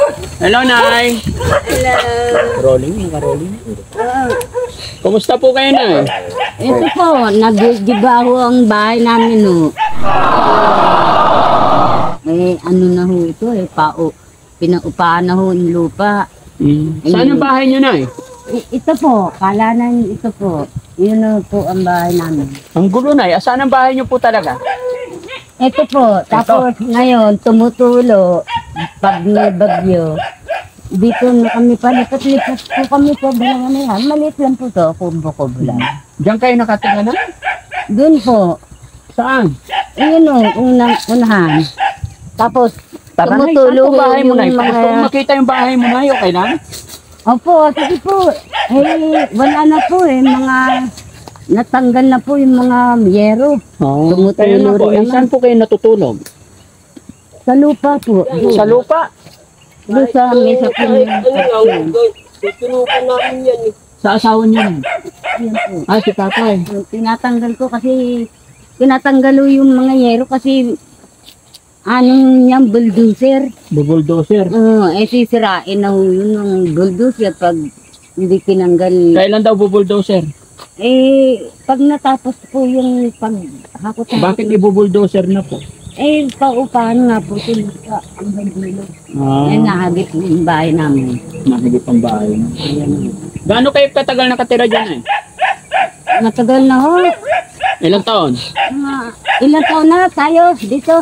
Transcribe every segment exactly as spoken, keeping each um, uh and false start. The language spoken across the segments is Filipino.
Hello, Nay. Hello. Rolling, naka-rolling. Kumusta po kayo, Nay? Ito po, nag-gibaho ang bahay namin, no. Eh, ano na ho ito, eh, pao. Pinaupahan na ho yung lupa. Mm. Saan ang bahay niyo, Nay? Ito po, kalanan ito po. Yun na po ang bahay namin. Ang gulo, Nay. Saan ang bahay niyo po talaga? Ito po, tapos ngayon, tumutulo. Pag may bagyo, dito na kami palipat-lipat po kami po. Balang ano yan, maliit lang po to, kubo-kubo lang. Diyan kayo nakatira na? Doon po. Saan? Ayun o, unang unahan. Tapos, Tara, Nay. tumutulo Saan po bahay mo, Nay? yung Gusto ko makita yung bahay mo, Nay. Okay lang? Opo, sige po. Eh, wala na po eh, mga natanggal na po yung mga yero. Oo. Tumutulo Kaya na po. rin Eh, naman. saan po kayo natutulog? Sa lupa po. Sa lupa? Doon sa mesa po yung Tinupan namin yan eh. Sa asawa niyo? Nay? Yan po. Ah, si tatay. Tinatanggal ko kasi, tinatanggal ko yung mga yero kasi, ano niyang bulldozer. Bulldozer. Oo, eh sisirain na ho yun ng bulldozer pag hindi tinanggal. Kailan daw bulldozer? Eh, pag natapos po yung paghakot. Bakit i-bulldozer na po? Eh, paupahan nga po sila ang dulo. Ah, Eh, nahagip yung bahay namin. nakigit ang bahay. Ayan. Gaano kayo katagal nakatira dyan eh? Matagal na ho. Ilang taon? Mga ilang taon na tayo dito.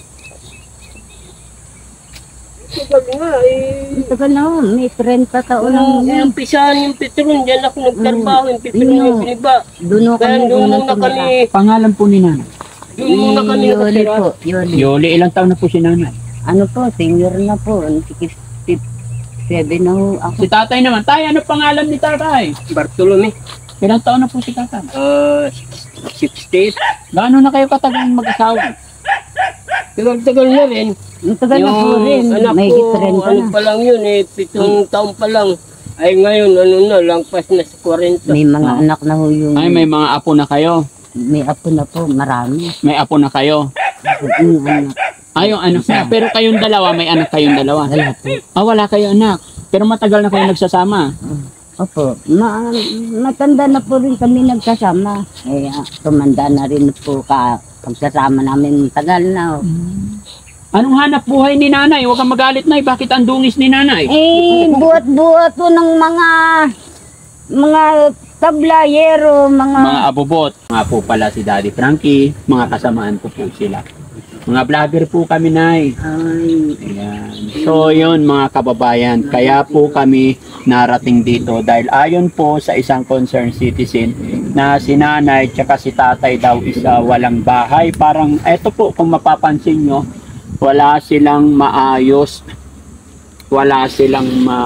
Sabi nga eh. Matagal na ho. May thirty taon na ho. Yung umpisahan yung Petron, dyan ako nagtrabaho. Yung Petron Yun, yung piniba. Doon ho Kaya kami doon unang muna tumira. kami. Pangalan po ni nanay? Doon muna kami Yoli nakatira. po. Yoli. Yoli, ilang taon na po si nanay? Ano po, senior na po. sixty-seven na ho ako. Si tatay naman. Tay, ano pangalan ni tatay? Bartolome. Ilang taon na po si tatay? Ah, sixty. Gaano na kayo katagal mag-asawa? Tagal-tagal na rin. Matagal na po rin. anak May ko, thirty ano na. pa lang yun eh, pitong taon pa lang. Ay ngayon, ano na, langpas na sa forty. May mga Ah. anak na ho yung... Ay, may mga apo na kayo. May apo na po, marami. May apo na kayo. Yung anak. Ay, yung anak na. Pero kayong dalawa, may anak kayong dalawa. Wala po. Ah, wala kayo anak. Pero matagal na kayo nagsasama. Opo, ma matanda na po rin kami nagkasama. Eh, ah, tumanda na rin po ka pagsasama namin. Tagal na. Oh. Anong hanap buhay ni nanay? Huwag kang magalit, Nay. Bakit ang dungis ni nanay? Eh, buhat-buhat po ng mga mga tablayero, mga... Mga abubot. Mga po pala si Daddy Frankie. Mga kasamaan ko po sila. Mga vlogger po kami, Nay. Ay, Ayan. So yun mga kababayan, kaya po kami narating dito dahil ayon po sa isang concerned citizen na si nanay tsaka si tatay daw isa walang bahay. Parang eto po kung mapapansin nyo, wala silang maayos, wala silang ma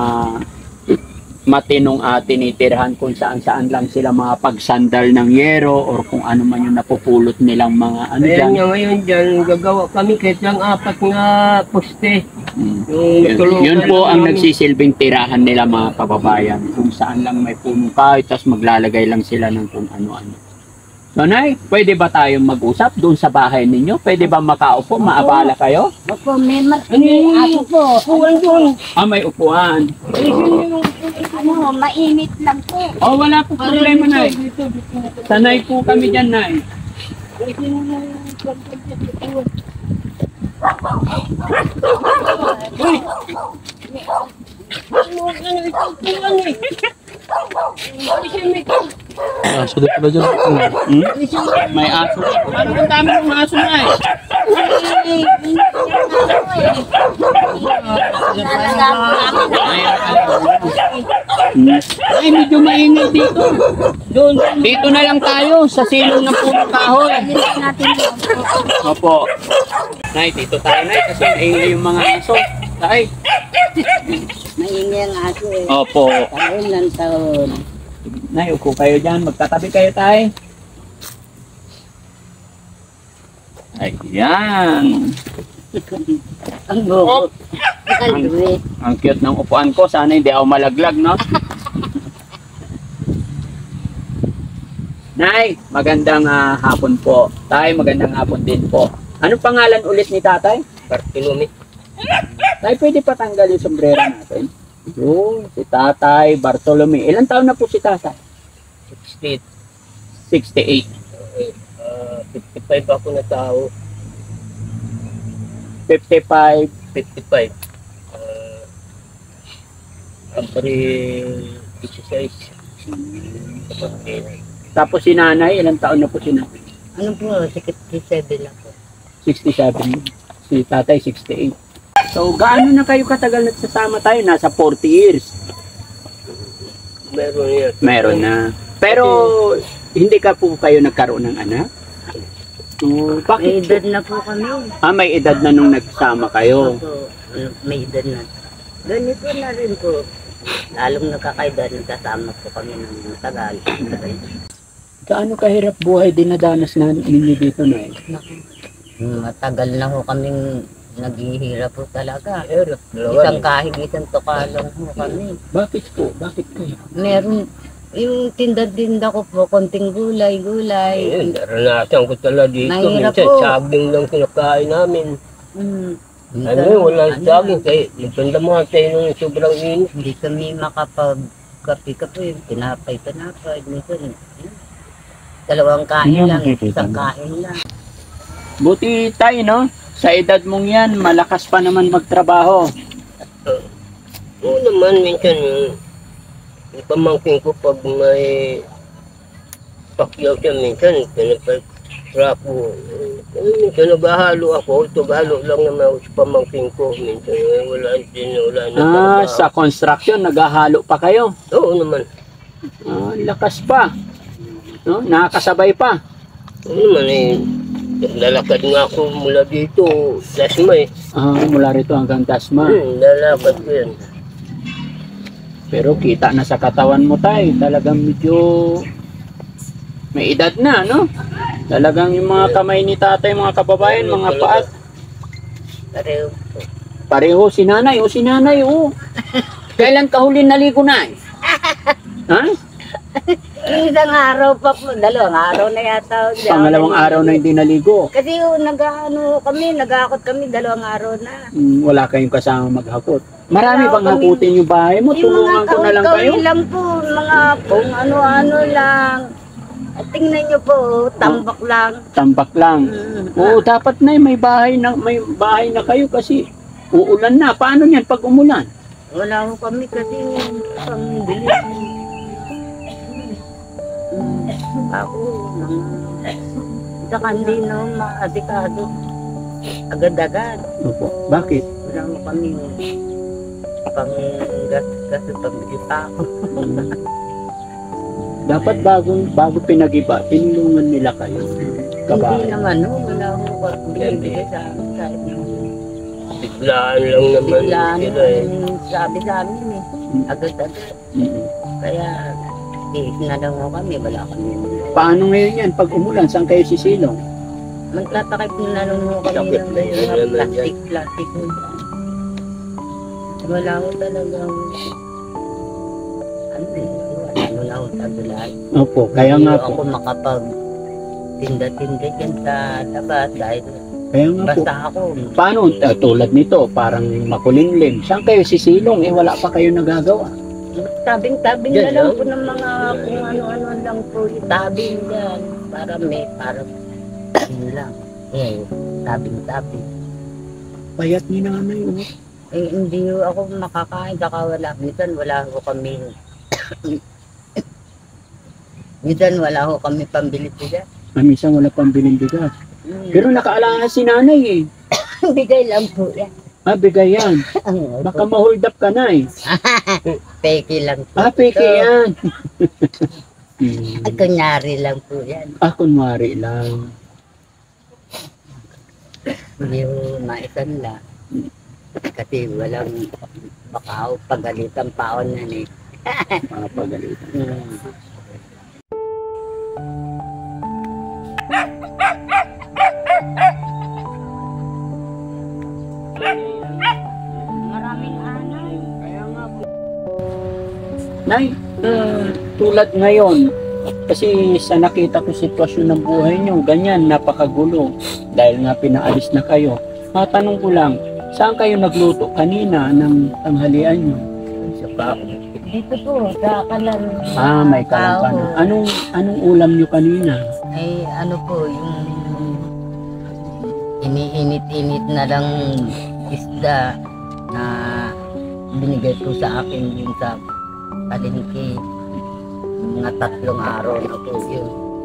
matinong uh, tinitirhan kung saan saan lang sila mga pagsandal ng yero or kung ano man yung napupulot nilang mga ano Ayan dyan. nga ngayon dyan, gagawa kami kahit lang apat nga poste. Mm. Yung Yun, tulungan yun po ang namin. nagsisilbing tirahan nila mga kababayan. Kung saan lang may puno kahoy, tapos maglalagay lang sila ng kung ano-ano. So, Nay, pwede ba tayong mag-usap doon sa bahay ninyo? Pwede ba makaupo? Maabala kayo? opo, may mar... Ano yung Ako po, upuan doon? Ah, may upuan. ano, mainit lang po. Oh, wala po problema, Nay. Sanay po kami dyan, Nay. Aso din pala dyan. Hmm? May aso. Parang ang dami ng aso, Nay. Ay, medyo maingay dito. Doon, dito na lang tayo sa silong ng puno kahoy. Opo. Nay, dito tayo, Nay, kasi maingay yung mga aso. Tay. Maingay ang aso eh. Opo. Taon lang taon. Nay, upo kayo dyan. Magkatabi kayo, Tay. Ayan. Ang buhok. Ang dumi. Ang cute ng upuan ko. Sana hindi ako malaglag, no? Nay, magandang ah, hapon po. Tay, magandang hapon din po. Anong pangalan ulit ni tatay? Bartolome. Tay, pwede patanggal yung sombrero natin. Yun, si Tatay Bartolome. Ilan taon na po si Tatay? sixty, sixty-eight. uh, fifty-five ako na tao. fifty-five. fifty-five. Uh, April sixty-six. Tapos si Nanay, ilan taon na po si Nanay? Ano po, sixty-seven lang po. sixty-seven. Si Tatay, sixty-eight. So, gaano na kayo katagal nagsasama tayo? Nasa forty years. Meron yan. Meron na. Pero, hindi ka po kayo nagkaroon ng anak? Oh, May bakit? edad na po kami. Ah, may edad na nung nagsama kayo. Opo, ano, may edad na. Ganito na rin po. Lalong nagkakaedad, nagkasama po kami ng matagal. Gaano kahirap buhay dinadanas na ninyo dito na eh? Matagal na ho kaming naghihirap po talaga. Meron. Dalawa Isang eh. kahigitan to kalong ho kami. Bakit po? Bakit kayo? Meron, yung tinda-tinda ko po, konting gulay-gulay. Eh, naranasan ko talaga dito. Mahirap Minsan, po. saging lang kinakain namin. Mm. Ano yun, walang saging. Kaya, nagtanda mo tayo nung sobrang init. Hindi kami makapag-kapi-kapi. Tinapay-tinapay. Minsan, yun. Dalawang kain lang, isang kain lang. Buti tayo, no? Sa edad mong yan, malakas pa naman magtrabaho. Uh, Oo naman, minsan yung, yung pamangkin ko pag may pakyaw siya minsan, pinapag-trapo. Uh, minsan naghahalo ako, naghahalo lang naman ako sa pamangkin ko. Minsan eh, wala din, wala na. Ah, trabaho. sa construction, naghahalo pa kayo. Oo naman. Ah, lakas pa. No? Nakakasabay pa. Oo naman eh. Lalakad nga ako mula dito, Dasma eh. Ah, mula rito hanggang Tasma. Hmm, lalakad ko yan. Pero kita na sa katawan mo tayo, talagang medyo may edad na, no? Talagang yung mga kamay ni tatay, mga kababayan, mga paat, Pareho po. pareho si nanay, o si nanay, o. Kailan ka huli naligo na? Ha? Isang araw pa po, dalawang araw na yata. Hindi ako Pangalawang naligo. araw na hindi naligo. Kasi yung nag-ano kami, nag-akot kami, dalawang araw na. Hmm, wala kayong kasama maghakot. Marami Wala bang kami. hakutin yung bahay mo? Yung Tulungan mga ko na lang kayo. kawi lang po, mga kung ano-ano lang. At tingnan nyo po, tambak lang. Tambak lang. Mm. Oo, dapat na may bahay na may bahay na kayo kasi uulan na. Paano niyan pag umulan? Wala ko kami kasi pang bilis. Mm. Ako, mga... Saka hindi no, maasikado. Agad-agad. Opo. Bakit? Wala mo kami pang gas-gas, pambili pa ako. Dapat bago bago pinagiba, tinulungan nila kayo. Hindi Kabahay. naman, no, wala ko binibigay sa amin kahit yung Biglaan lang naman biglaan sila eh. yung sabi sa amin eh. Agad-agad. Mm. Kaya, tiis na lang ako kami, wala kami. Paano ngayon yan? Pag umulan, saan kayo sisilong? Magtatakip na lang mo kami Takip ng na yun mga naman plastic, plastic. Wala ko talagang, ano eh, wala mo na akong tagulay. Opo, kaya nga Hindi po. ako makapag tinda-tinda dyan sa labas dahil Kaya nga po. basta ako. Paano? Uh, tulad nito, parang makulimlim. Saan kayo sisilong? Eh, wala pa kayo nagagawa. Tabing-tabing Yan na lang lang. po ng mga kung ano-ano lang po. Tabing yan. Para may, para yun lang. Eh, tabing-tabing. Payat ni nanay. Oh. Eh, hindi ako makakain. Saka wala. Minsan wala ko kami. Minsan wala ko kami pambili sila. Ah, minsan wala pang biling bigas. Hmm. Pero nakaalala si nanay eh. Bigay lang po yan. Ah, bigay yan. Ang Baka ma-hold up ka na eh. peke lang po. Ah, peke ito. yan. Hmm. Ay, kunyari lang po yan. Ah, kunwari lang. Hindi ko maisanla. Kasi walang baka pagalitan paon na eh. Mga pagalitan. Hmm. Maraming anay. Kaya nga po. Nay, uh, tulad ngayon, kasi sa nakita ko sitwasyon ng buhay nyo, ganyan, napakagulo. Dahil nga pinaalis na kayo. Matanong ko lang, Saan kayo nagluto kanina ng tanghalian nyo? Sa kako. Dito po, sa kalan. Ah, may kalang ka na. Anong, anong ulam nyo kanina? Ay, ano po, yung iniinit-init na lang isda na binigay po sa akin yung sa palengke. Mga tatlong araw na po yun.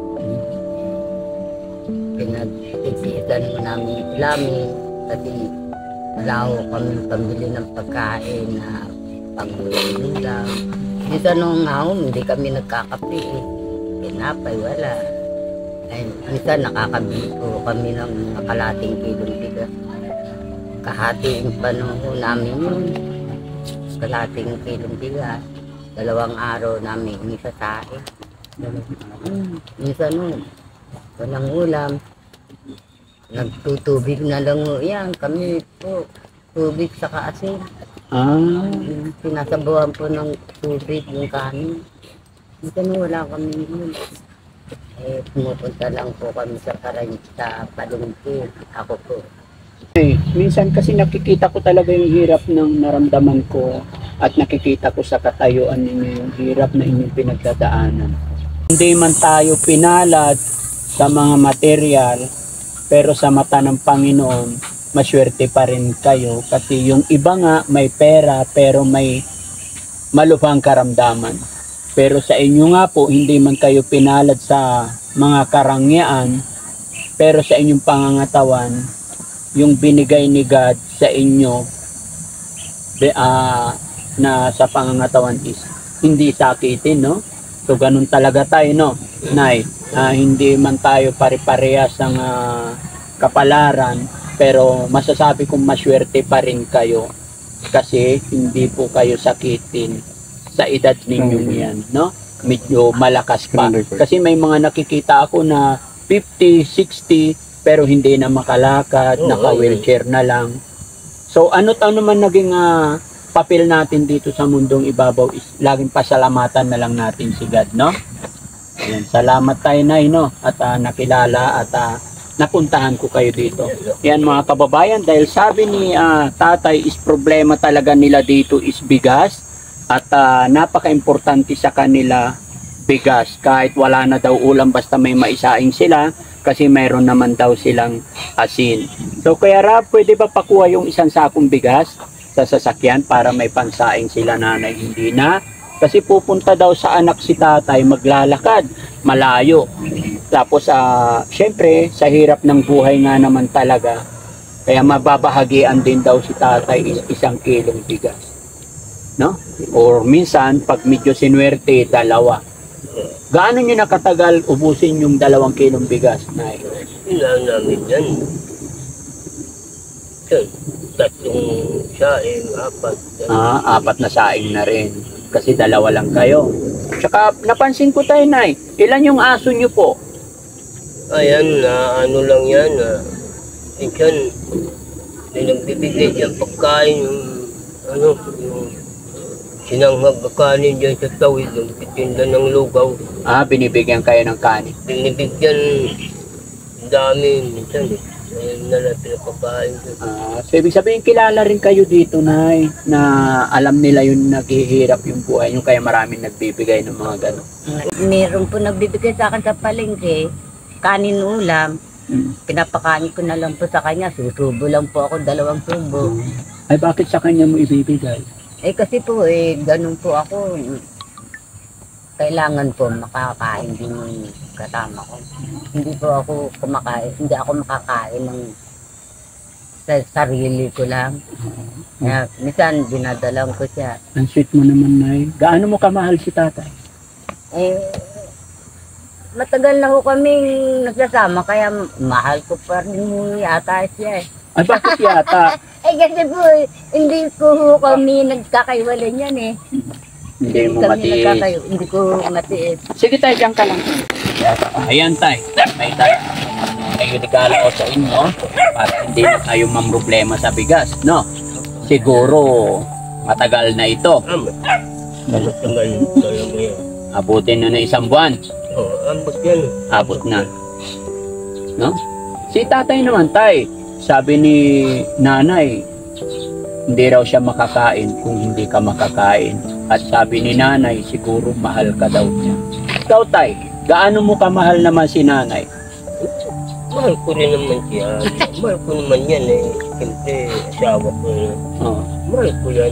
Pinag-isitan mo namin ilamin kasi wala ko kami pambili ng pagkain na pang-ulam. Dito nung ahon, hindi kami nagkakape eh. Pinapay, wala. Ay, minsan nakakabili po kami ng mga kalating kilong bigas. Kahatiin pa nung namin yun. Kalating kilong bigas. Dalawang araw namin inisasain. Hmm. Minsan nung walang ulam, nagtutubig na lang mo yan. Kami po, tubig sa kaasin. Ah, Sinasabawan po ng tubig yung kanin. Minsan nung wala kami yun. Eh, pumupunta lang po kami sa Karayit sa palengke. Ako po. eh, minsan kasi nakikita ko talaga yung hirap ng naramdaman ko at nakikita ko sa katayuan ninyo yung hirap na inyong pinagdadaanan. Hindi man tayo pinalad sa mga material, pero sa mata ng Panginoon, maswerte pa rin kayo kasi yung iba nga may pera pero may malubhang karamdaman. Pero sa inyo nga po, hindi man kayo pinalad sa mga karangyaan, pero sa inyong pangangatawan, yung binigay ni God sa inyo be, uh, na sa pangangatawan is hindi sakitin, no? So, ganun talaga tayo, no? Nay, uh, hindi man tayo pare-parehas ang uh, kapalaran, pero masasabi kong maswerte pa rin kayo kasi hindi po kayo sakitin sa edad ninyong yan, no? Medyo malakas pa. Kasi may mga nakikita ako na fifty, sixty, pero hindi na makalakad, Oo, naka-wheelchair na lang. So, ano to naman naging uh, papel natin dito sa mundong ibabaw is laging pasalamatan na lang natin si God, no? Ayan, salamat tayo, Nay, no? At uh, nakilala at uh, napuntahan ko kayo dito. Yan mga kababayan, dahil sabi ni uh, tatay is problema talaga nila dito is bigas at uh, napaka-importante sa kanila bigas. Kahit wala na daw ulam basta may maisaing sila kasi mayroon naman daw silang asin. So kaya Rab, pwede ba pakuha yung isang sakong bigas sa sasakyan para may pansaing sila nanay? Hindi na. Kasi pupunta daw sa anak si tatay, maglalakad, malayo. Tapos, uh, syempre, sa hirap ng buhay nga naman talaga, kaya mababahagian din daw si tatay is isang kilong bigas. No? Or minsan, pag medyo sinuwerte, dalawa. Gaano nyo nakatagal ubusin yung dalawang kilong bigas, Nay? Ilan namin yan. Yan. Tatlong saing, apat. Yan. Ah, apat na saing na rin. Kasi dalawa lang kayo. Tsaka napansin ko tayo, Nay, ilan yung aso nyo po? Ayan, na ano lang yan. Ah. Minsan, may nagbibigay dyan pagkain. Yung, ano, yung sinanghag na kanin dyan sa tawid. Yung titinda ng lugaw. Ah, binibigyan kayo ng kanin. Binibigyan dami. Minsan, eh. Ayun na lang pinapakain ko. Ah, so ibig sabihin kilala rin kayo dito, Nay, na alam nila yung naghihirap yung buhay nyo kaya maraming nagbibigay ng mga gano'n. Meron po nagbibigay sa akin sa palengke, kanin ulam. Hmm. Pinapakain ko na lang po sa kanya. Susubo lang po ako, dalawang subo. Ay, bakit sa kanya mo ibibigay? Eh kasi po, eh, ganun po ako. Kailangan po makakain din yung kasama ko. Hindi po ako kumakain, hindi ako makakain ng sa sarili ko lang. Kaya minsan dinadalang ko siya. Ang sweet mo naman, Nay. Gaano mo kamahal si tatay? Eh, matagal na ho kaming nagsasama, kaya mahal ko pa rin yata siya eh. Ay, bakit yata? Eh kasi po, hindi ko ho kami nagkakaiwala niyan eh. Hindi mo kami matiis. nagkakayo, hindi ko matiis. Sige tayo, diyan ka lang. Ayan tayo. May tayo. May regalo ko sa inyo para hindi na tayo mamroblema sa bigas, no? Siguro matagal na ito. Amat. Amat naman talaga yan. Abutin na na isang buwan. Oo, ambot yan. Abot na. No? Si tatay naman, tay. Sabi ni nanay, hindi raw siya makakain kung hindi ka makakain. At sabi ni nanay, siguro mahal ka daw niya. Ikaw, tay, gaano mo kamahal naman si nanay? Mahal ko rin naman siya. Mahal ko naman yan eh. Siyempre, asawa ko na. Oh. Mahal ko yan.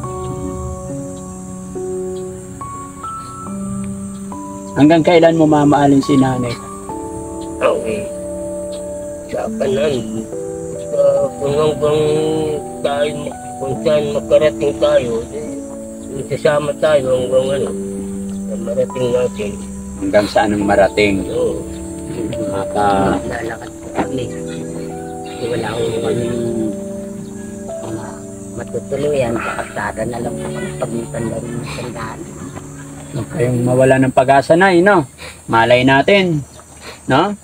Hanggang kailan mo mamahalin si nanay? Okay. Sa kanan. Uh, kung hanggang tayo, kung saan makarating tayo, eh, sasama tayo hanggang ano, na marating natin. Hanggang saan ang marating? Oo. Maka... Lalakad po kami. Kasi wala ko kami mga matutuluyan. Pakasada na lang po kami pag may tandaan ng tandaan. Huwag kayong mawala ng pag-asa na, no? Malay natin, no?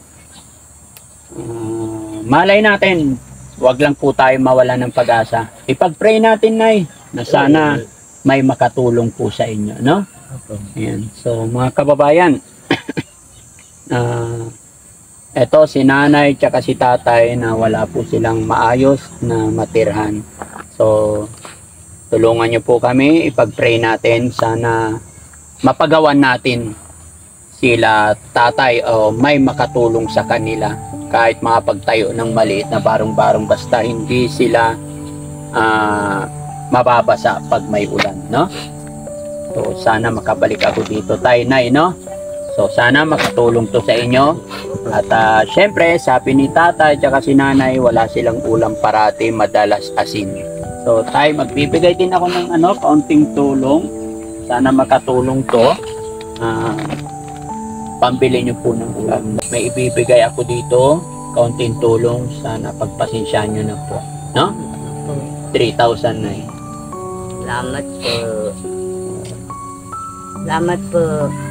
Uh, malay natin, wag lang po tayo mawala ng pag-asa. Ipag-pray natin, Nay, na sana may makatulong po sa inyo, no? Ayan. So, mga kababayan, uh, eto si nanay tsaka si tatay na wala po silang maayos na matirhan. So, tulungan nyo po kami, ipag-pray natin, sana mapagawan natin sila tatay o may makatulong sa kanila kahit makapagtayo ng maliit na barong-barong basta hindi sila uh, mababasa pag may ulan, no? So sana makabalik ako dito, tay, nay, no? So sana makatulong to sa inyo at uh, syempre sabi ni tatay at si nanay wala silang ulam parati, madalas asin. So tay, magbibigay din ako ng ano, kaunting tulong. Sana makatulong to. Uh, pambili nyo po ng ulam. May ibibigay ako dito. Kaunting tulong. Sana pagpasensyaan nyo na po. No? three thousand na eh. Salamat po. Salamat po.